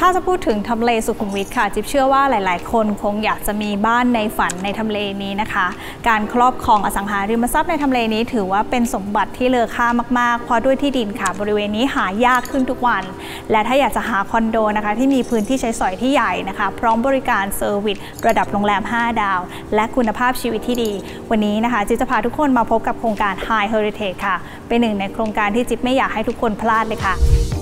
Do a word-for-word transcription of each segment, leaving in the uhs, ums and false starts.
ถ้าจะพูดถึงทำเลสุขุมวิทค่ะจิ๊บเชื่อว่าหลายๆคนคงอยากจะมีบ้านในฝันในทำเลนี้นะคะการครอบครองอสังหาริมทรัพย์ในทำเลนี้ถือว่าเป็นสมบัติที่เลอค่ามากๆเพราะด้วยที่ดินค่ะบริเวณนี้หายากขึ้นทุกวันและถ้าอยากจะหาคอนโดนะคะที่มีพื้นที่ใช้สอยที่ใหญ่นะคะพร้อมบริการเซอร์วิสระดับโรงแรมห้าดาวและคุณภาพชีวิตที่ดีวันนี้นะคะจิ๊บจะพาทุกคนมาพบกับโครงการ High Heritage ค่ะเป็นหนึ่งในโครงการที่จิ๊บไม่อยากให้ทุกคนพลาดเลยค่ะ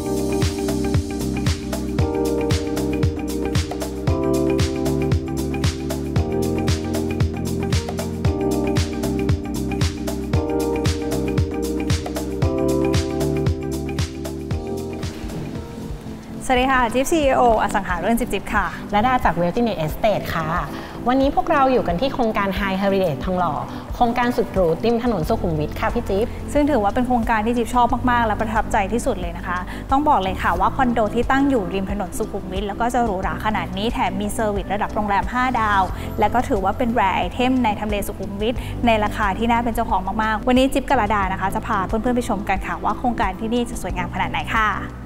สวัสดีค่ะจิ๊บ ซี อี โอ อสังหาริมทรัพย์จิ๊บค่ะและดาจาก Wealthy Estate ค่ะวันนี้พวกเราอยู่กันที่โครงการ High Heritage ทองหล่อโครงการสุดหรูริมถนนสุขุมวิทค่ะพี่จิ๊บซึ่งถือว่าเป็นโครงการที่จิ๊บชอบมากๆและประทับใจที่สุดเลยนะคะต้องบอกเลยค่ะว่าคอนโดที่ตั้งอยู่ริมถนนสุขุมวิทแล้วก็จะหรูหราขนาดนี้แถมมีเซอร์วิสระดับโรงแรมห้าดาวและก็ถือว่าเป็นแรร์ไอเทมในทำเลสุขุมวิทในราคาที่น่าเป็นเจ้าของมากๆวันนี้จิ๊บกระดานะคะจะพาเพื่อนๆไปชมกันค่ะว่าโครงการที่นี่จะสวยงามขนาดไหนค่ะ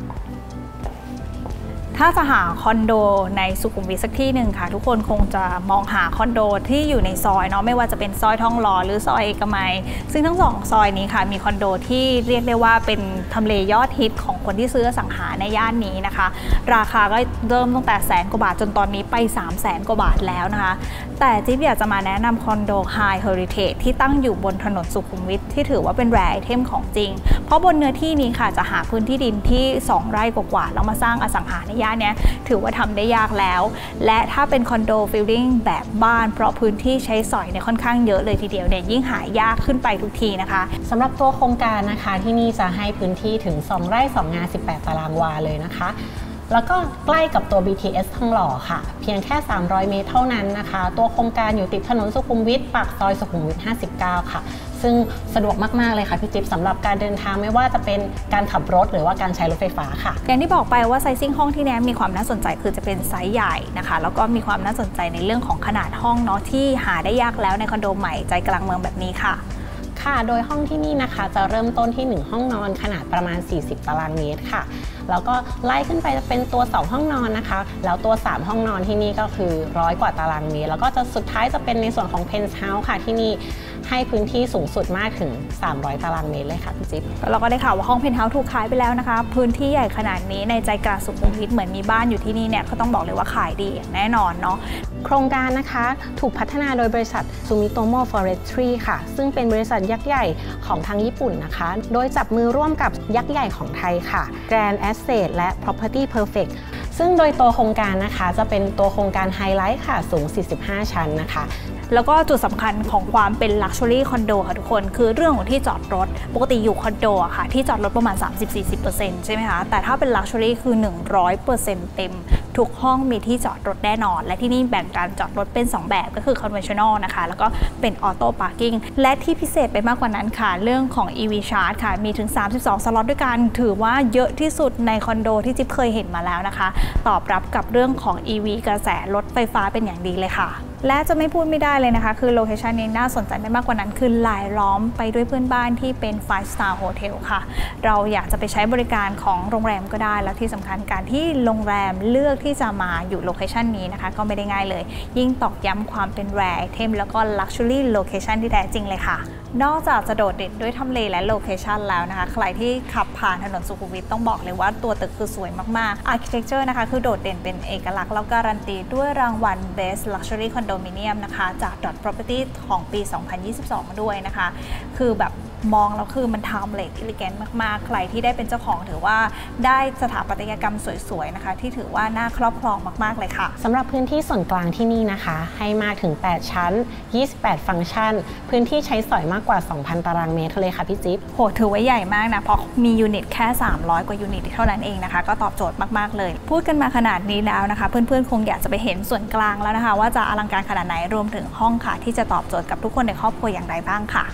ถ้าจะหาคอนโดในสุขุมวิทสักที่หนึ่งค่ะทุกคนคงจะมองหาคอนโดที่อยู่ในซอยเนาะไม่ว่าจะเป็นซอยทองหล่อหรือซอยเอกมัยซึ่งทั้งสองซอยนี้ค่ะมีคอนโดที่เรียกได้ว่าเป็นทำเลยอดฮิตของคนที่ซื้อสังหาในย่านนี้นะคะราคาก็เริ่มตั้งแต่แสนกว่าบาทจนตอนนี้ไปสามแสนกว่าบาทแล้วนะคะแต่จิ๊บอยากจะมาแนะนำคอนโด High Heritage ที่ตั้งอยู่บนถนนสุขุมวิทที่ถือว่าเป็นแรร์ไอเทมของจริงเพราะบนเนื้อที่นี้ค่ะจะหาพื้นที่ดินที่สองไร่กว่าๆแล้วมาสร้างอสังหาในย่านนี้ถือว่าทำได้ยากแล้วและถ้าเป็นคอนโดฟิลลิ่งแบบบ้านเพราะพื้นที่ใช้สอยเนี่ยค่อนข้างเยอะเลยทีเดียวเนี่ยยิ่งหายากขึ้นไปทุกทีนะคะสำหรับตัวโครงการนะคะที่นี่จะให้พื้นที่ถึงสองไร่สองงานสิบแปดตารางวาเลยนะคะแล้วก็ใกล้กับตัว บี ที เอส ทองหล่อค่ะเพียงแค่สามร้อยเมตรเท่านั้นนะคะตัวโครงการอยู่ติดถนนสุขุมวิทปากซอยสุขุมวิทห้าสิบเก้าค่ะซึ่งสะดวกมากๆเลยค่ะพี่จิ๊บสำหรับการเดินทางไม่ว่าจะเป็นการขับรถหรือว่าการใช้รถไฟฟ้าค่ะอย่างที่บอกไปว่าไซซิ่งห้องที่นี้มีความน่าสนใจคือจะเป็นไซส์ใหญ่นะคะแล้วก็มีความน่าสนใจในเรื่องของขนาดห้องเนาะที่หาได้ยากแล้วในคอนโดใหม่ใจกลางเมืองแบบนี้ค่ะค่ะโดยห้องที่นี่นะคะจะเริ่มต้นที่หนึ่งห้องนอนขนาดประมาณสี่สิบตารางเมตรค่ะแล้วก็ไล่ขึ้นไปจะเป็นตัวสองห้องนอนนะคะแล้วตัวสามห้องนอนที่นี่ก็คือร้อยกว่าตารางเมตรแล้วก็จะสุดท้ายจะเป็นในส่วนของเพนท์เฮาส์ค่ะที่นี่ให้พื้นที่สูงสุดมากถึงสามร้อยตารางเมตรเลยค่ะพี่จิ๊บเราก็ได้ข่าวว่าห้องเพนท์เฮาส์ถูกขายไปแล้วนะคะพื้นที่ใหญ่ขนาดนี้ในใจกลางสุขุมวิทเหมือนมีบ้านอยู่ที่นี่เนี่ยก็ต้องบอกเลยว่าขายดีอย่างแน่นอนเนาะโครงการนะคะถูกพัฒนาโดยบริษัท Sumitomo Forestry ค่ะซึ่งเป็นบริษัทยักษ์ใหญ่ของทางญี่ปุ่นนะคะโดยจับมือร่วมกับยักษ์ใหญ่ของไทยค่ะ Grand Asset และ Property Perfect ซึ่งโดยตัวโครงการนะคะจะเป็นตัวโครงการไฮไลท์ค่ะสูงสี่สิบห้าชั้นนะคะแล้วก็จุดสำคัญของความเป็น Luxury คอนโดค่ะทุกคนคือเรื่องของที่จอดรถปกติอยู่คอนโดอะค่ะที่จอดรถประมาณ สามสิบถึงสี่สิบเปอร์เซ็นต์ ใช่ไหมคะแต่ถ้าเป็น Luxury คือ หนึ่งร้อยเปอร์เซ็นต์ เต็มทุกห้องมีที่จอดรถแน่นอนและที่นี่แบ่งการจอดรถเป็นสองแบบก็คือ Conventional นะคะแล้วก็เป็น Auto Parking และที่พิเศษไปมากกว่านั้นค่ะเรื่องของ อี วี Charge ค่ะมีถึงสามสิบสองสล็อตด้วยกันถือว่าเยอะที่สุดในคอนโดที่จิ๊บเคยเห็นมาแล้วนะคะตอบรับกับเรื่องของ อี วี กระแสรถไฟฟ้าเป็นอย่างดีเลยค่ะและจะไม่พูดไม่ได้เลยนะคะคือโลเคชันนี้น่าสนใจไม่มากกว่านั้นคือลายล้อมไปด้วยเพื่อนบ้านที่เป็น ไฟว์ สตาร์ Hotel ค่ะเราอยากจะไปใช้บริการของโรงแรมก็ได้แล้วที่สำคัญการที่โรงแรมเลือกที่จะมาอยู่โลเคชันนี้นะคะก็ไม่ได้ง่ายเลยยิ่งตอกย้ำความเป็นแรร์ไอเทมแล้วก็ Luxury Location ที่แท้จริงเลยค่ะนอกจากจะโดดเด่นด้วยทำเลและโลเคชันแล้วนะคะใครที่ขับผ่านถนนสุขุมวิทต้องบอกเลยว่าตัวตึกคือสวยมากๆ Architecture นะคะคือโดดเด่นเป็นเอกลักษณ์แล้วการันตีด้วยรางวัล Best Luxury Condominium นะคะจาก Dot Property ของปี สองพันยี่สิบสอง ด้วยนะคะคือแบบมองแล้วคือมันทำเลสอิเลแกนต์มากๆใครที่ได้เป็นเจ้าของถือว่าได้สถาปัตยกรรมสวยๆนะคะที่ถือว่าน่าครอบครองมากๆเลยค่ะสำหรับพื้นที่ส่วนกลางที่นี่นะคะให้มากถึงแปดชั้นยี่สิบแปดฟังก์ชันพื้นที่ใช้สอยมากกว่า สองพัน ตารางเมตรเลยค่ะพี่จิ๊บโหถือว่าใหญ่มากนะเพราะมียูนิตแค่สามร้อยกว่ายูนิตเท่านั้นเองนะคะก็ตอบโจทย์มากๆเลยพูดกันมาขนาดนี้แล้วนะคะเพื่อนๆคงอยากจะไปเห็นส่วนกลางแล้วนะคะว่าจะอลังการขนาดไหนรวมถึงห้องค่ะที่จะตอบโจทย์กับทุกคนในครอบครัวอย่างไรบ้างค่ะ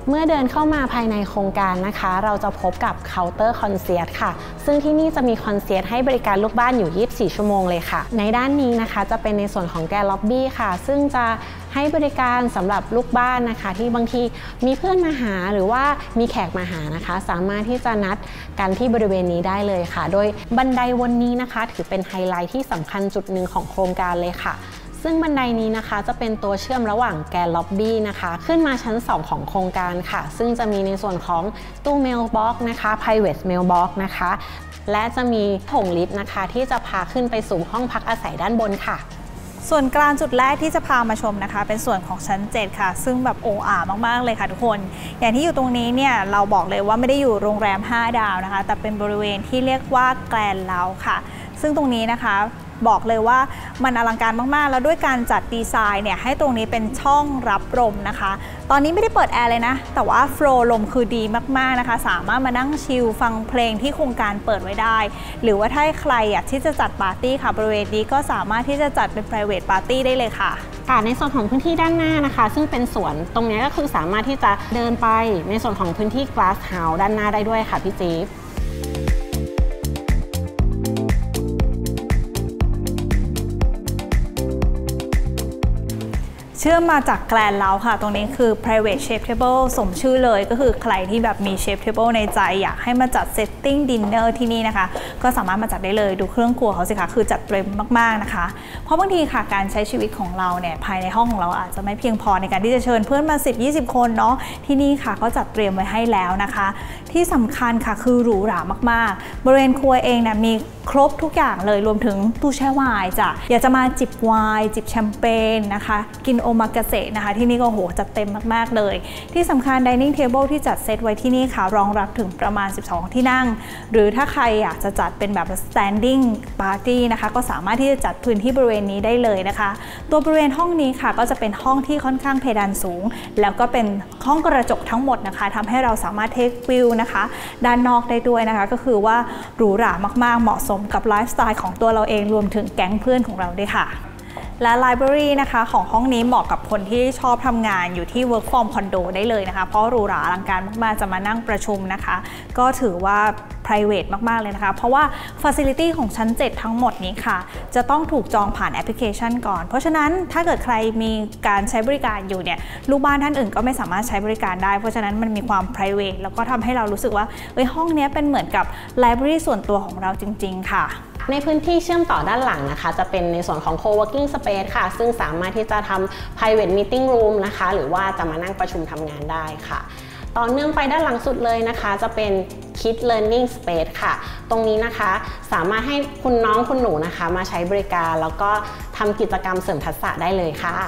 เมื่อเดินเข้ามาภายในโครงการนะคะเราจะพบกับเคาน์เตอร์คอนเซียร์ค่ะซึ่งที่นี่จะมีคอนเซียร์ให้บริการลูกบ้านอยู่ยี่สิบสี่ชั่วโมงเลยค่ะในด้านนี้นะคะจะเป็นในส่วนของแกร์ล็อบบี้ค่ะซึ่งจะให้บริการสำหรับลูกบ้านนะคะที่บางทีมีเพื่อนมาหาหรือว่ามีแขกมาหานะคะสามารถที่จะนัดกันที่บริเวณนี้ได้เลยค่ะโดยบันไดวนนี้นะคะถือเป็นไฮไลท์ที่สำคัญจุดหนึ่งของโครงการเลยค่ะซึ่งบันไดนี้นะคะจะเป็นตัวเชื่อมระหว่างแกร์ล็อบบี้นะคะขึ้นมาชั้นสองของโครงการค่ะซึ่งจะมีในส่วนของตู้เมลบ็อกซ์นะคะ private mailbox นะคะและจะมีโถงลิฟต์นะคะที่จะพาขึ้นไปสู่ห้องพักอาศัยด้านบนค่ะส่วนกลางจุดแรกที่จะพามาชมนะคะเป็นส่วนของชั้นเจ็ดค่ะซึ่งแบบโอ้อามากๆเลยค่ะทุกคนอย่างที่อยู่ตรงนี้เนี่ยเราบอกเลยว่าไม่ได้อยู่โรงแรมห้าดาวนะคะแต่เป็นบริเวณที่เรียกว่าแกรนด์เล้าค่ะซึ่งตรงนี้นะคะบอกเลยว่ามันอลังการมากๆแล้วด้วยการจัดดีไซน์เนี่ยให้ตรงนี้เป็นช่องรับลมนะคะตอนนี้ไม่ได้เปิดแอร์เลยนะแต่ว่าโฟลว์ลมคือดีมากๆนะคะสามารถมานั่งชิลฟังเพลงที่โครงการเปิดไว้ได้หรือว่าถ้าใครอยากที่จะจัดปาร์ตี้ค่ะบริเวณนี้ก็สามารถที่จะจัดเป็น private party ได้เลยค่ะค่ะในส่วนของพื้นที่ด้านหน้านะคะซึ่งเป็นสวนตรงนี้ก็คือสามารถที่จะเดินไปในส่วนของพื้นที่ glass house ด้านหน้าได้ด้วยค่ะพี่จี๊บเชื่อมมาจากแกรนด์เล้าค่ะตรงนี้คือ private chef table สมชื่อเลยก็คือใครที่แบบมี chef table ในใจอยากให้มาจัด setting dinner ที่นี่นะคะก็สามารถมาจัดได้เลยดูเครื่องครัวเขาสิคะคือจัดเต็มมากๆนะคะเพราะบางทีค่ะการใช้ชีวิตของเราเนี่ยภายในห้องของเราอาจจะไม่เพียงพอในการที่จะเชิญเพื่อนมา สิบถึงยี่สิบ คนเนาะที่นี่ค่ะก็จัดเตรียมไว้ให้แล้วนะคะที่สำคัญค่ะคือหรูหรามากๆบริเวณครัวเองเนี่ยมีครบทุกอย่างเลยรวมถึงตู้แช่ไวน์จ้ะอยากจะมาจิบไวน์จิบแชมเปญนะคะกินโอมากาเสะนะคะที่นี่ก็โหจัดเต็มมากๆเลยที่สำคัญ dining table ที่จัดเซตไว้ที่นี่ค่ะรองรับถึงประมาณสิบสองที่นั่งหรือถ้าใครอยากจะจัดเป็นแบบ standing party นะคะก็สามารถที่จะจัดพื้นที่บริเวณนี้ได้เลยนะคะตัวบริเวณห้องนี้ค่ะก็จะเป็นห้องที่ค่อนข้างเพดานสูงแล้วก็เป็นห้องกระจกทั้งหมดนะคะทำให้เราสามารถ take view นะคะด้านนอกได้ด้วยนะคะก็คือว่าหรูหรามากๆเหมาะสมกับไลฟ์สไตล์ของตัวเราเองรวมถึงแก๊งเพื่อนของเราด้วยค่ะและ Library นะคะของห้องนี้เหมาะกับคนที่ชอบทำงานอยู่ที่ Work from Condo ได้เลยนะคะเพราะหรูหราอลังการมากๆจะมานั่งประชุมนะคะก็ถือว่า private มากๆเลยนะคะเพราะว่า Facility ของชั้นเจ็ดทั้งหมดนี้ค่ะจะต้องถูกจองผ่านแอปพลิเคชันก่อนเพราะฉะนั้นถ้าเกิดใครมีการใช้บริการอยู่เนี่ยลูกบ้านท่านอื่นก็ไม่สามารถใช้บริการได้เพราะฉะนั้นมันมีความ private แล้วก็ทำให้เรารู้สึกว่าเอ้ยห้องนี้เป็นเหมือนกับ Library ส่วนตัวของเราจริงๆค่ะในพื้นที่เชื่อมต่อด้านหลังนะคะจะเป็นในส่วนของ co-working space ค่ะซึ่งสามารถที่จะทำ private meeting room นะคะหรือว่าจะมานั่งประชุมทำงานได้ค่ะต่อเนื่องไปด้านหลังสุดเลยนะคะจะเป็น Kids Learning Space ค่ะตรงนี้นะคะสามารถให้คุณน้องคุณหนูนะคะมาใช้บริการแล้วก็ทำกิจกรรมเสริมทักษะได้เลยค่ะ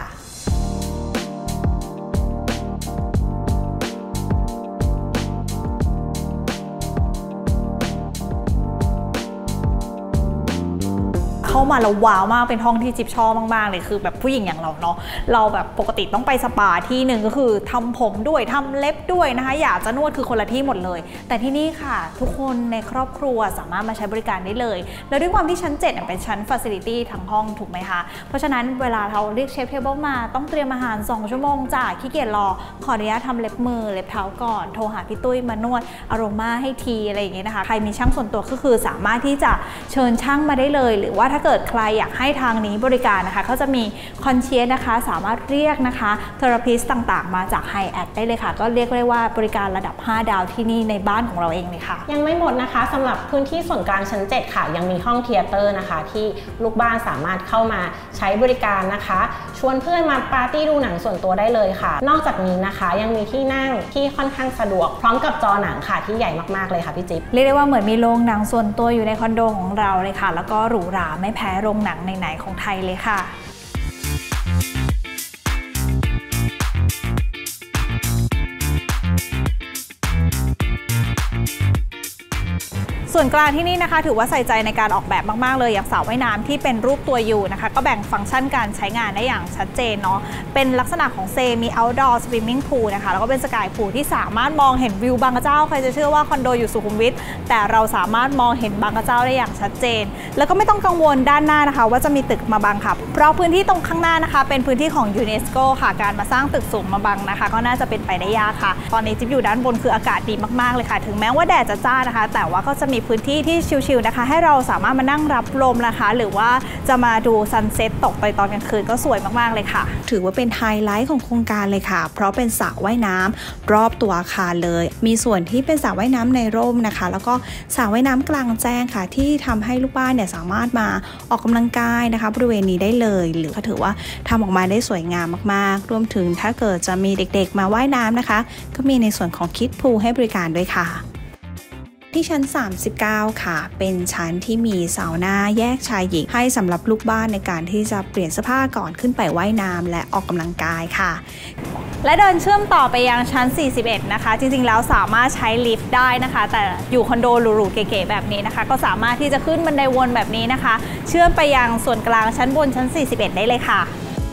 เข้ามาแล้วว้าวมากเป็นห้องที่จิ๊บชอบมากๆเลยคือแบบผู้หญิงอย่างเราเนาะเราแบบปกติต้องไปสปาที่หนึ่งก็คือทำผมด้วยทำเล็บด้วยนะคะอยากจะนวดคือคนละที่หมดเลยแต่ที่นี่ค่ะทุกคนในครอบครัวสามารถมาใช้บริการได้เลยแล้วด้วยความที่ชั้นเจ็ดเป็นชั้น Facility ทั้งห้องถูกไหมคะเพราะฉะนั้นเวลาเราเรียกเชฟเทเบิลมาต้องเตรียมอาหารสองชั่วโมงจ้ะขี้เกียจรอขออนุญาตทำเล็บมือเล็บเท้าก่อนโทรหาพี่ตุ้ยมานวดอโรมาให้ทีอะไรอย่างเงี้ยนะคะใครมีช่างส่วนตัวก็คือสามารถที่จะเชิญช่างมาได้เลยหรือว่าถ้าเกิดใครอยากให้ทางนี้บริการนะคะเขาจะมีคอนเชียร์นะคะสามารถเรียกนะคะเทอราพิสต์ต่างๆมาจากไฮแอทได้เลยค่ะก็เรียกได้ว่าบริการระดับห้าดาวที่นี่ในบ้านของเราเองเลยค่ะยังไม่หมดนะคะสำหรับพื้นที่ส่วนกลางชั้นเจ็ดค่ะยังมีห้องเธียเตอร์นะคะที่ลูกบ้านสามารถเข้ามาใช้บริการนะคะชวนเพื่อนมาปาร์ตี้ดูหนังส่วนตัวได้เลยค่ะนอกจากนี้นะคะยังมีที่นั่งที่ค่อนข้างสะดวกพร้อมกับจอหนังค่ะที่ใหญ่มากๆเลยค่ะพี่จิ๊บเรียกได้ว่าเหมือนมีโรงหนังส่วนตัวอยู่ในคอนโดของเราเลยค่ะแล้วก็หรูหราไม่แพ้โรงหนังไหนๆของไทยเลยค่ะส่ส่วนกลางที่นี่นะคะถือว่าใส่ใจในการออกแบบมากๆเลยอย่างสระว่ายน้ำที่เป็นรูปตัวยูนะคะก็แบ่งฟังก์ชันการใช้งานได้อย่างชัดเจนเนาะเป็นลักษณะของเซมี outdoor swimming pool นะคะแล้วก็เป็นสกายพูลที่สามารถมองเห็นวิวบางกระเจ้าใครจะเชื่อว่าคอนโดอยู่สุขุมวิทแต่เราสามารถมองเห็นบางกระเจ้าได้อย่างชัดเจนแล้วก็ไม่ต้องกังวลด้านหน้านะคะว่าจะมีตึกมาบังค่ะเพราะพื้นที่ตรงข้างหน้านะคะเป็นพื้นที่ของยูเนสโกค่ะการมาสร้างตึกสูงมาบังนะคะก็น่าจะเป็นไปได้ยากค่ะตอนนี้จิ๊บอยู่ด้านบนคืออากาศดีมากๆเลยค่ะถึงแม้ว่าแดดจะจ้านะคะแต่ว่าก็จะมีพื้นที่ที่ชิลๆนะคะให้เราสามารถมานั่งรับลมนะคะหรือว่าจะมาดูซันเซ็ตตกไปตอนกลางคืนก็สวยมากๆเลยค่ะถือว่าเป็นไฮไลท์ของโครงการเลยค่ะเพราะเป็นสระว่ายน้ำรอบตัวอาคารเลยมีส่วนที่เป็นสระว่ายน้ำในร่มนะคะแล้วก็สระว่ายน้ำกลางแจ้งค่ะที่ทำให้ลูกบ้านเนี่ยสามารถมาออกกำลังกายนะคะบริเวณนี้ได้เลยหรือก็ถือว่าทำออกมาได้สวยงามมากๆรวมถึงถ้าเกิดจะมีเด็กๆมาว่ายน้ำนะคะก็มีในส่วนของคิดพูลให้บริการด้วยค่ะที่ชั้นสามสิบเก้าค่ะเป็นชั้นที่มีซาวน่าแยกชายหญิงให้สำหรับลูกบ้านในการที่จะเปลี่ยนเสื้อผ้าก่อนขึ้นไปว่ายน้ำและออกกำลังกายค่ะและเดินเชื่อมต่อไปยังชั้นสี่สิบเอ็ดนะคะจริงๆแล้วสามารถใช้ลิฟต์ได้นะคะแต่อยู่คอนโดหรูๆเก๋ๆแบบนี้นะคะก็สามารถที่จะขึ้นบันไดวนแบบนี้นะคะเชื่อมไปยังส่วนกลางชั้นบนชั้นสี่สิบเอ็ดได้เลยค่ะ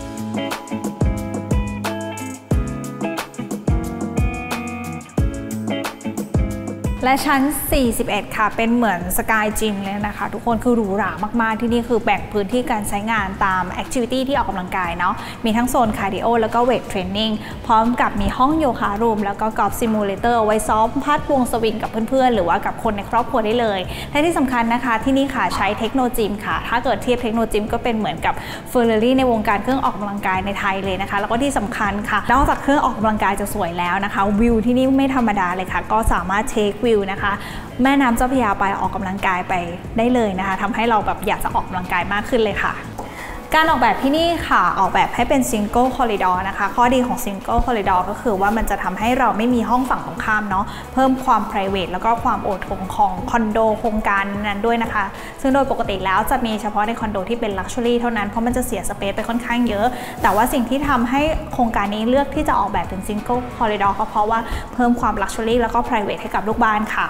และชั้นสี่สิบเอ็ดค่ะเป็นเหมือนสกายจิมเลยนะคะทุกคนคือหรูหรามากๆที่นี่คือแบ่งพื้นที่การใช้งานตามแอคทิวิตี้ที่ออกกำลังกายเนาะมีทั้งโซนคาร์ดิโอแล้วก็เวทเทรนนิ่งพร้อมกับมีห้องโยคะรูมแล้วก็กอล์ฟซิมูเลเตอร์ไว้ซ้อมพัดวงสวิงกับเพื่อนๆหรือว่ากับคนในครอบครัวได้เลยและที่สำคัญนะคะที่นี่ค่ะใช้เทคโนจิมค่ะถ้าเกิดเทียบเทคโนจิมก็เป็นเหมือนกับเฟอร์รารี่ในวงการเครื่องออกกำลังกายในไทยเลยนะคะแล้วก็ที่สำคัญค่ะนอกจากเครื่องออกกำลังกายจะสวยแล้วนะคะวิวที่นี่ไม่ธรรมดาเลยค่ะก็สามารถเทควิวนะคะแม่น้ำเจ้าพระยาไปออกกำลังกายไปได้เลยนะคะทำให้เราแบบอยากจะออกกำลังกายมากขึ้นเลยค่ะการออกแบบที่นี่ค่ะออกแบบให้เป็นซิงเกิลคอริดอร์นะคะข้อดีของซิงเกิลคอริดอร์ก็คือว่ามันจะทำให้เราไม่มีห้องฝั่งตรงข้ามเนาะเพิ่มความ ไพรเวท แล้วก็ความโอทงของคอนโดโครงการนั้นด้วยนะคะซึ่งโดยปกติแล้วจะมีเฉพาะในคอนโดที่เป็นลักชัวรี่เท่านั้นเพราะมันจะเสียสเปซไปค่อนข้างเยอะแต่ว่าสิ่งที่ทำให้โครงการนี้เลือกที่จะออกแบบเป็นซิงเกิลคอริดอร์ก็เพราะว่าเพิ่มความลักชัวรี่แล้วก็ ไพรเวท ให้กับลูกบ้านค่ะ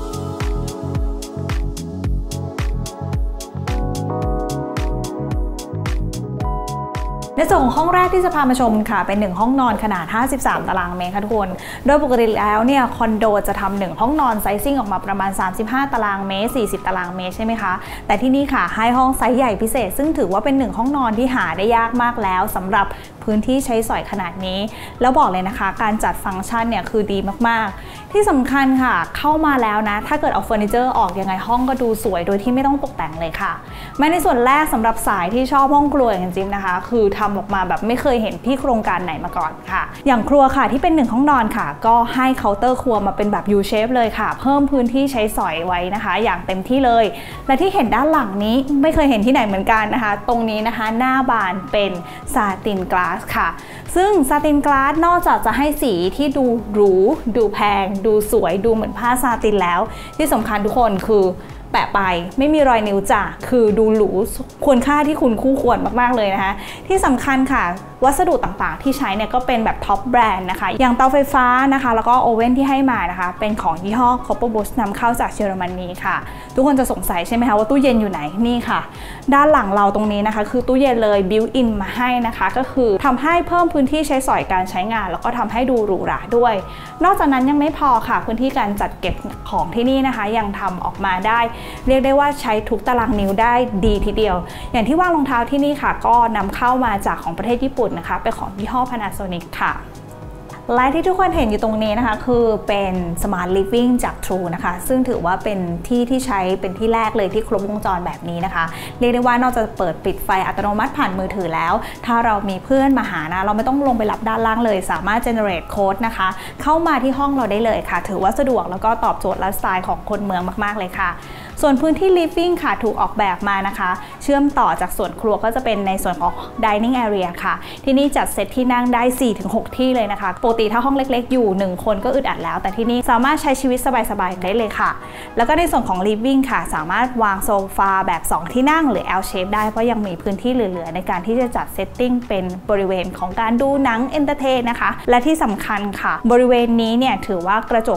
ในส่วนของห้องแรกที่จะพามาชมค่ะเป็นหนึ่งห้องนอนขนาดห้าสิบสามตารางเมตรค่ะทุกคนโดยปกติแล้วเนี่ยคอนโดจะทำหนึ่งห้องนอนไซซิ่งออกมาประมาณสามสิบห้าตารางเมตรสี่สิบตารางเมตรใช่ไหมคะแต่ที่นี่ค่ะให้ห้องไซส์ใหญ่พิเศษซึ่งถือว่าเป็นหนึ่งห้องนอนที่หาได้ยากมากแล้วสำหรับพื้นที่ใช้สอยขนาดนี้แล้วบอกเลยนะคะการจัดฟังก์ชันเนี่ยคือดีมากๆที่สำคัญค่ะเข้ามาแล้วนะถ้าเกิดเอาเฟอร์นิเจอร์ออกยังไงห้องก็ดูสวยโดยที่ไม่ต้องตกแต่งเลยค่ะมาในส่วนแรกสำหรับสายที่ชอบห้องครัวอย่างจริงนะคะคือทำออกมาแบบไม่เคยเห็นที่โครงการไหนมาก่อนค่ะอย่างครัวค่ะที่เป็นหนึ่งห้องนอนค่ะก็ให้เคาน์เตอร์ครัวมาเป็นแบบ ยู เชฟ เลยค่ะเพิ่มพื้นที่ใช้สอยไว้นะคะอย่างเต็มที่เลยและที่เห็นด้านหลังนี้ไม่เคยเห็นที่ไหนเหมือนกันนะคะตรงนี้นะคะหน้าบานเป็นซาตินกลาสค่ะซึ่งซาตินกลาสนอกจากจะให้สีที่ดูหรูดูแพงดูสวยดูเหมือนผ้าซาตินแล้วที่สำคัญทุกคนคือแปะไปไม่มีรอยนิ้วจ่าคือดูหรูควรค่าที่คุณคู่ควรมากๆเลยนะคะที่สำคัญค่ะวัสดุต่างๆที่ใช้เนี่ยก็เป็นแบบท็อปแบรนด์นะคะอย่างเตาไฟฟ้านะคะแล้วก็โอเว่นที่ให้มานะคะเป็นของยี่ห้อ Copper Bush นำเข้าจากเยอรมนีค่ะทุกคนจะสงสัยใช่ไหมคะว่าตู้เย็นอยู่ไหนนี่ค่ะด้านหลังเราตรงนี้นะคะคือตู้เย็นเลยบิวอินมาให้นะคะก็คือทำให้เพิ่มพื้นที่ใช้สอยการใช้งานแล้วก็ทำให้ดูหรูหราด้วยนอกจากนั้นยังไม่พอค่ะพื้นที่การจัดเก็บของที่นี่นะคะยังทำออกมาได้เรียกได้ว่าใช้ทุกตารางนิ้วได้ดีทีเดียวอย่างที่วางรองเท้าที่นี่ค่ะก็นำเข้ามาจากของประเทศญี่ปุ่นนะคะเป็นของยี่ห้อ Panasonic ค่ะและที่ทุกคนเห็นอยู่ตรงนี้นะคะคือเป็น Smart Living จาก True นะคะซึ่งถือว่าเป็นที่ที่ใช้เป็นที่แรกเลยที่ครบวงจรแบบนี้นะคะเรียกได้ว่านอกจากเปิดปิดไฟอัตโนมัติผ่านมือถือแล้วถ้าเรามีเพื่อนมาหานะเราไม่ต้องลงไปรับด้านล่างเลยสามารถ generate code นะคะเข้ามาที่ห้องเราได้เลยค่ะถือว่าสะดวกแล้วก็ตอบโจทย์ไลฟ์สไตล์ของคนเมืองมากๆเลยค่ะส่วนพื้นที่ living ค่ะถูกออกแบบมานะคะเชื่อมต่อจากส่วนครัวก็จะเป็นในส่วนของ dining area ค่ะที่นี่จัดเซตที่นั่งได้ สี่ถึงหก ที่เลยนะคะปกติถ้าห้องเล็กๆอยู่หนึ่งคนก็อึดอัดแล้วแต่ที่นี่สามารถใช้ชีวิตสบายๆได้เลยค่ะแล้วก็ในส่วนของ living ค่ะสามารถวางโซฟาแบบสองที่นั่งหรือ L shape ได้เพราะยังมีพื้นที่เหลือๆในการที่จะจัดเซตติ้งเป็นบริเวณของการดูหนัง entertain นะคะและที่สำคัญค่ะบริเวณนี้เนี่ยถือว่ากระจกเนี่ย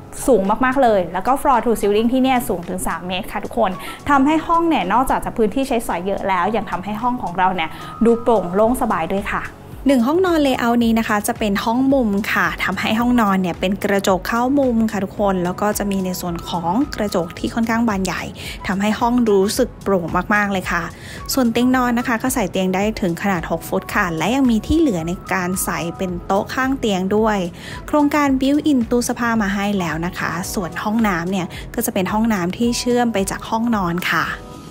สูงมากๆเลยแล้วก็ floor to ceiling ที่เนี่ยสูงถึงสามเมตรค่ะทุกคนทำให้ห้องเนี่ยนอกจากจะพื้นที่ใช้สอยเยอะแล้วยังทำให้ห้องของเราเนี่ยดูโปร่งโล่งสบายด้วยค่ะหนึ่งห้องนอนเลเยอร์นี้นะคะจะเป็นห้องมุมค่ะทำให้ห้องนอนเนี่ยเป็นกระจกเข้ามุมค่ะทุกคนแล้วก็จะมีในส่วนของกระจกที่ค่อนข้างบานใหญ่ทำให้ห้องรู้สึกโปร่งมากๆเลยค่ะส่วนเตียงนอนนะคะก็ใส่เตียงได้ถึงขนาดหกฟุตค่ะและยังมีที่เหลือในการใส่เป็นโต๊ะข้างเตียงด้วยโครงการ built-in ตู้เสื้อผ้ามาให้แล้วนะคะส่วนห้องน้ำเนี่ยก็จะเป็นห้องน้ำที่เชื่อมไปจากห้องนอนค่ะ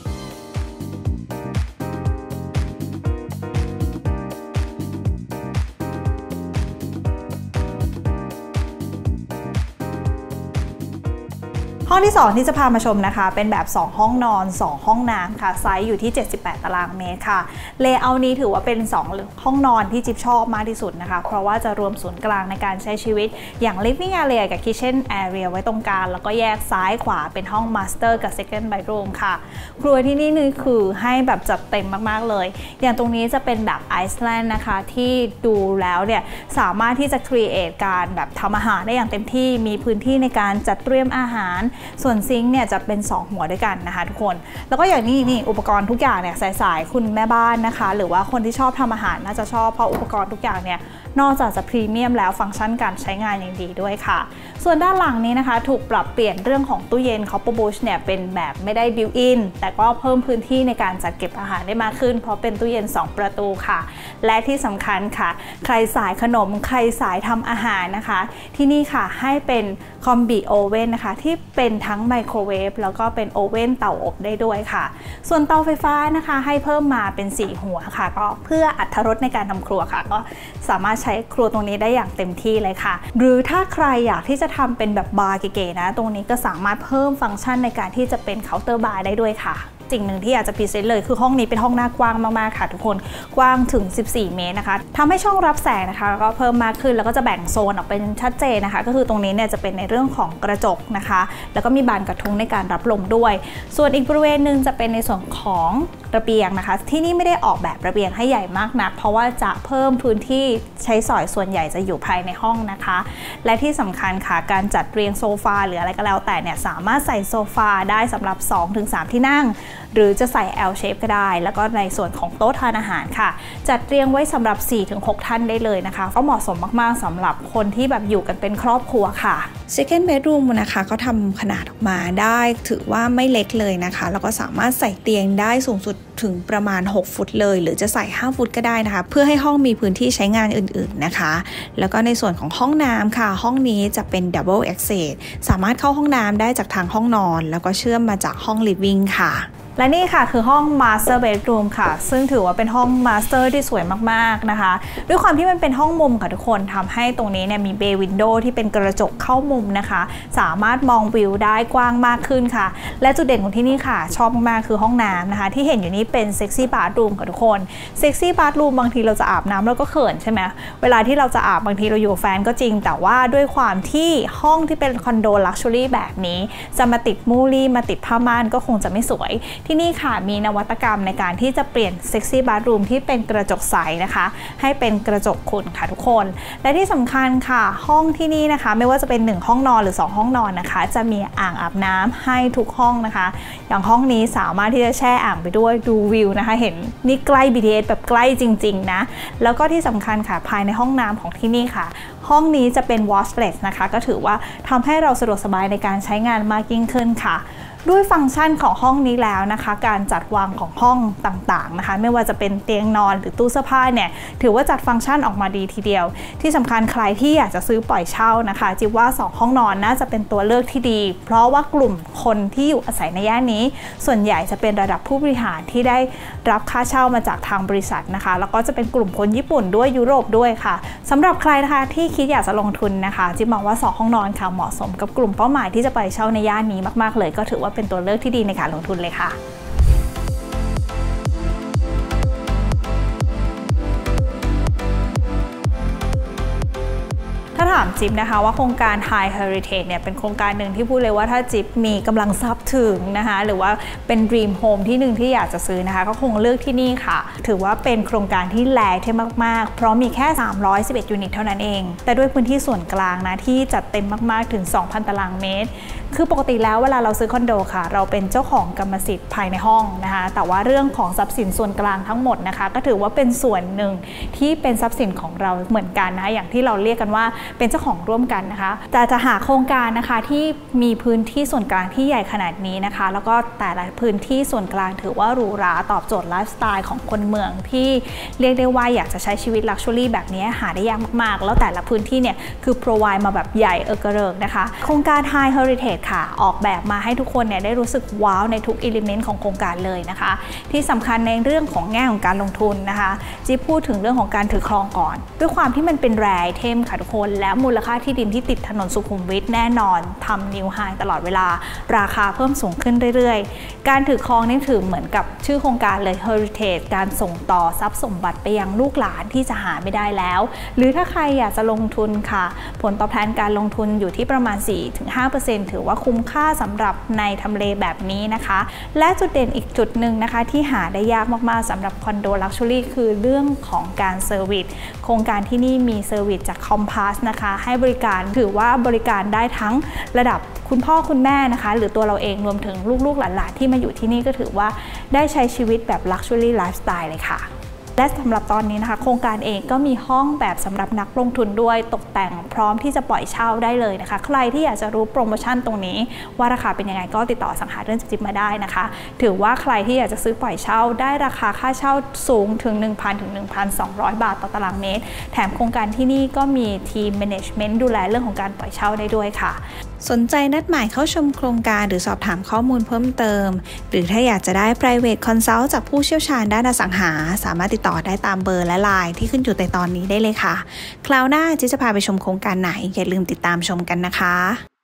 ห้องที่สองที่จะพามาชมนะคะเป็นแบบสองห้องนอนสองห้องน้ำค่ะไซส์อยู่ที่เจ็ดสิบแปดตารางเมตรค่ะเลเยอร์นี้ถือว่าเป็นสองห้องนอนที่จิ๊บชอบมากที่สุดนะคะเพราะว่าจะรวมศูนย์กลางในการใช้ชีวิตอย่าง living area กับ kitchen area ไว้ตรงกลางแล้วก็แยกซ้ายขวาเป็นห้อง master กับ second bedroom ค่ะครัวที่นี่นี่คือให้แบบจัดเต็มมากๆเลยอย่างตรงนี้จะเป็นแบบไอซ์แลนด์นะคะที่ดูแล้วเนี่ยสามารถที่จะ create การแบบทำอาหารได้อย่างเต็มที่มีพื้นที่ในการจัดเตรียมอาหารส่วนซิงค์เนี่ยจะเป็นสองหัวด้วยกันนะคะทุกคนแล้วก็อย่างนี้นี่อุปกรณ์ทุกอย่างเนี่ยสายๆคุณแม่บ้านนะคะหรือว่าคนที่ชอบทำอาหารน่าจะชอบเพราะอุปกรณ์ทุกอย่างเนี่ยนอกจากจะพรีเมียมแล้วฟังก์ชันการใช้งานอย่างดีด้วยค่ะส่วนด้านหลังนี้นะคะถูกปรับเปลี่ยนเรื่องของตู้เย็น Copper Bush เนี่ยเป็นแบบไม่ได้ built-in แต่ก็เพิ่มพื้นที่ในการจัดเก็บอาหารได้มากขึ้นเพราะเป็นตู้เย็นสองประตูค่ะและที่สำคัญค่ะใครสายขนมใครสายทำอาหารนะคะที่นี่ค่ะให้เป็นคอมบิโอเว่นนะคะที่เป็นทั้งไมโครเวฟแล้วก็เป็นโอเว่นเตาอบได้ด้วยค่ะส่วนเตาไฟฟ้านะคะให้เพิ่มมาเป็นสี่หัวค่ะก็เพื่ออรรถรสในการทำครัวค่ะก็สามารถใช้ครัวตรงนี้ได้อย่างเต็มที่เลยค่ะหรือถ้าใครอยากที่จะทำเป็นแบบบาร์เก๋ๆนะตรงนี้ก็สามารถเพิ่มฟังก์ชันในการที่จะเป็นเคาน์เตอร์บาร์ได้ด้วยค่ะสิ่งหนึ่งที่อยากจะพรีเซนต์เลยคือห้องนี้เป็นห้องหน้ากว้างมากๆค่ะทุกคนกว้างถึงสิบสี่เมตรนะคะทำให้ช่องรับแสงนะคะก็เพิ่มมากขึ้นแล้วก็จะแบ่งโซนออกเป็นชัดเจนนะคะก็คือตรงนี้เนี่ยจะเป็นในเรื่องของกระจกนะคะแล้วก็มีบานกระทุ้งในการรับลมด้วยส่วนอีกบริเวณหนึ่งจะเป็นในส่วนของระเบียงนะคะที่นี่ไม่ได้ออกแบบระเบียงให้ใหญ่มากนักเพราะว่าจะเพิ่มพื้นที่ใช้สอยส่วนใหญ่จะอยู่ภายในห้องนะคะและที่สำคัญค่ะการจัดเรียงโซฟาหรืออะไรก็แล้วแต่เนี่ยสามารถใส่โซฟาได้สำหรับ สองถึงสาม ที่นั่งหรือจะใส่ L shape ก็ได้แล้วก็ในส่วนของโต๊ะทานอาหารค่ะจัดเรียงไว้สำหรับ สี่ถึงหก ท่านได้เลยนะคะก็เหมาะสมมากๆสำหรับคนที่แบบอยู่กันเป็นครอบครัวค่ะ second bedroom นะคะก็ทำขนาดออกมาได้ถือว่าไม่เล็กเลยนะคะแล้วก็สามารถใส่เตียงได้สูงสุดถึงประมาณหกฟุตเลยหรือจะใส่ห้าฟุตก็ได้นะคะเพื่อให้ห้องมีพื้นที่ใช้งานอื่นๆนะคะแล้วก็ในส่วนของห้องน้ำค่ะห้องนี้จะเป็น double access สามารถเข้าห้องน้ำได้จากทางห้องนอนแล้วก็เชื่อมมาจากห้อง living ค่ะและนี่ค่ะคือห้อง Master Bedroom ค่ะซึ่งถือว่าเป็นห้อง Master ที่สวยมากๆนะคะด้วยความที่มันเป็นห้องมุมค่ะทุกคนทำให้ตรงนี้เนี่ยมี Bay Window ที่เป็นกระจกเข้ามุมนะคะสามารถมองวิวได้กว้างมากขึ้นค่ะและจุดเด่นของที่นี่ค่ะชอบมากๆคือห้องน้ำนะคะที่เห็นอยู่นี้เป็น Sexy Bathroom ค่ะทุกคน Sexy Bathroom บางทีเราจะอาบน้ำเราก็เขินใช่ไหมเวลาที่เราจะอาบบางทีเราอยู่แฟนก็จริงแต่ว่าด้วยความที่ห้องที่เป็นคอนโดลักชัวรี่แบบนี้จะมาติดมูลี่มาติดผ้าม่านก็คงจะไม่สวยที่นี่ค่ะมีนวัตกรรมในการที่จะเปลี่ยนเซ็กซี่บาร์รูมที่เป็นกระจกใสนะคะให้เป็นกระจกขุ่นค่ะทุกคนและที่สำคัญค่ะห้องที่นี่นะคะไม่ว่าจะเป็นหนึ่งห้องนอนหรือสองห้องนอนนะคะจะมีอ่างอาบน้ำให้ทุกห้องนะคะอย่างห้องนี้สามารถที่จะแช่อ่างไปด้วยดูวิวนะคะเห็นนี่ใกล้ บี ที เอส แบบใกล้จริงๆนะแล้วก็ที่สำคัญค่ะภายในห้องน้ำของที่นี่ค่ะห้องนี้จะเป็น washless นะคะก็ถือว่าทำให้เราสะดวกสบายในการใช้งานมากยิ่งขึ้นค่ะด้วยฟังก์ชันของห้องนี้แล้วนะคะการจัดวางของห้องต่างๆนะคะไม่ว่าจะเป็นเตียงนอนหรือตู้เสื้อผ้าเนี่ยถือว่าจัดฟังก์ชันออกมาดีทีเดียวที่สำคัญใครที่อยากจะซื้อปล่อยเช่านะคะจิ๊บว่าสองห้องนอนน่าจะเป็นตัวเลือกที่ดีเพราะว่ากลุ่มคนที่อยู่อาศัยในย่านนี้ส่วนใหญ่จะเป็นระดับผู้บริหารที่ได้รับค่าเช่ามาจากทางบริษัทนะคะแล้วก็จะเป็นกลุ่มคนญี่ปุ่นด้วยยุโรปด้วยค่ะสำหรับใครนะคะที่คิดอยากจะลงทุนนะคะจิ๊บมองว่าสองห้องนอนค่ะเหมาะสมกับกลุ่มเป้าหมายที่จะไปเช่าในย่านนี้มากๆเลยก็ถือว่าเป็นตัวเลือกที่ดีในการลงทุนเลยค่ะถ้าถามจิ๊บนะคะว่าโครงการ High Heritage เนี่ยเป็นโครงการหนึ่งที่พูดเลยว่าถ้าจิ๊บมีกำลังทรัพย์ถึงนะคะหรือว่าเป็น Dream Home ที่หนึ่งที่อยากจะซื้อนะคะก็คงเลือกที่นี่ค่ะถือว่าเป็นโครงการที่แลเท่มากๆเพราะมีแค่สามร้อยสิบเอ็ดยูนิตเท่านั้นเองแต่ด้วยพื้นที่ส่วนกลางนะที่จัดเต็มมากๆถึง สองพัน ตารางเมตรคือปกติแล้วเวลาเราซื้อคอนโดค่ะเราเป็นเจ้าของกรรมสิทธิ์ภายในห้องนะคะแต่ว่าเรื่องของทรัพย์สินส่วนกลางทั้งหมดนะคะก็ถือว่าเป็นส่วนหนึ่งที่เป็นทรัพย์สินของเราเหมือนกันนะคะอย่างที่เราเรียกกันว่าเป็นเจ้าของร่วมกันนะคะแต่จะหาโครงการนะคะที่มีพื้นที่ส่วนกลางที่ใหญ่ขนาดนี้นะคะแล้วก็แต่ละพื้นที่ส่วนกลางถือว่าหรูหราตอบโจทย์ไลฟ์สไตล์ของคนเมืองที่เรียกได้ว่าอยากจะใช้ชีวิตลักชัวรี่แบบนี้หาได้ยากมากๆแล้วแต่ละพื้นที่เนี่ยคือ provide มาแบบใหญ่เออกระเริกนะคะโครงการ High Heritage ค่ะออกแบบมาให้ทุกคนเนี่ยได้รู้สึกว้าวในทุกอิเลเมนต์ของโครงการเลยนะคะที่สำคัญในเรื่องของแง่ของการลงทุนนะคะจิ๊บพูดถึงเรื่องของการถือครองก่อนด้วยความที่มันเป็นแรร์ไอเทมค่ะทุกคนและมูลค่าที่ดินที่ติดถนนสุขุมวิทแน่นอนทำนิวไฮตลอดเวลาราคาเพิ่มสูงขึ้นเรื่อยๆการถือครองนี่ถือเหมือนกับชื่อโครงการเลย Heritage การส่งต่อทรัพย์สมบัติไปยังลูกหลานที่จะหาไม่ได้แล้วหรือถ้าใครอยากจะลงทุนค่ะผลตอบแทนการลงทุนอยู่ที่ประมาณ สี่ถึงห้าเปอร์เซ็นต์ ถือว่าคุ้มค่าสำหรับในทำเลแบบนี้นะคะและจุดเด่นอีกจุดหนึ่งนะคะที่หาได้ยากมากๆสำหรับคอนโดลักชัวรี่คือเรื่องของการเซอร์วิสโครงการที่นี่มีเซอร์วิสจาก Compass นะคะให้บริการถือว่าบริการได้ทั้งระดับคุณพ่อคุณแม่นะคะหรือตัวเราเองรวมถึงลูกๆหลานๆที่มาอยู่ที่นี่ก็ถือว่าได้ใช้ชีวิตแบบ Luxury Lifestyle เลยค่ะและสำหรับตอนนี้นะคะโครงการเองก็มีห้องแบบสำหรับนักลงทุนด้วยตกแต่งพร้อมที่จะปล่อยเช่าได้เลยนะคะใครที่อยากจะรู้โปรโมชั่นตรงนี้ว่าราคาเป็นยังไงก็ติดต่อสังหาเรื่องจิ๊บมาได้นะคะถือว่าใครที่อยากจะซื้อปล่อยเช่าได้ราคาค่าเช่าสูงถึง หนึ่งพัน ถึง หนึ่งพันสองร้อย บาทต่อตารางเมตรแถมโครงการที่นี่ก็มีทีม Management ดูแลเรื่องของการปล่อยเช่าได้ด้วยค่ะสนใจนัดหมายเข้าชมโครงการหรือสอบถามข้อมูลเพิ่มเติมหรือถ้าอยากจะได้ private consult จากผู้เชี่ยวชาญด้านอสังหาสามารถติดต่อได้ตามเบอร์และไลน์ที่ขึ้นอยู่ในตอนนี้ได้เลยค่ะคราวหน้าจิ๊บจะพาไปชมโครงการไหนอย่าลืมติดตามชมกันนะคะ